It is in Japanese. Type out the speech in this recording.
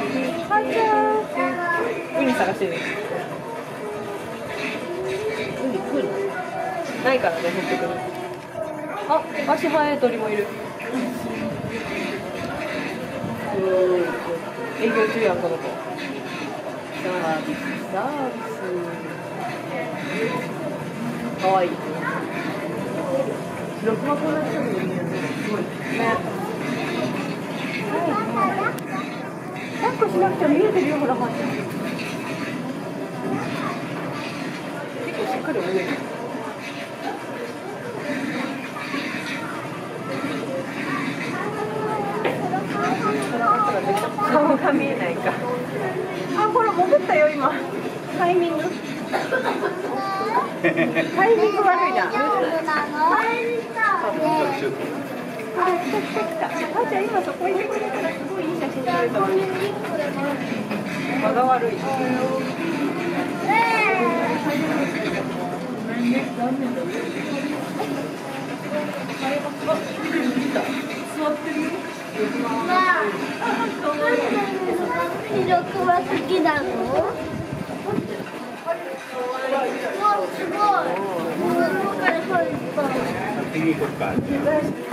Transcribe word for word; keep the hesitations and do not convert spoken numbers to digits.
はーちゃん。ウニ探してる。ウニ来る。ないからね、北極に。あ、足早い鳥もいる。うーん。営業中やん、この子。サービス、サービス。かわいい。白熊こんな近くにいるのすごいね。抱っこしなくても見えてるよ、ほら、はーちゃん。結構しっかり泳いでる。顔が見えないか。あ、ほら、潜ったよ、今。タイミング。タイミング悪いな。あ、来た来た来た。あーちゃん、今そこ行ってくれたらすごいいい写真撮れたのに。間が悪い。座ってるよ。 白熊好きなの？わ、すごい。ここから入った。 見に行こうか。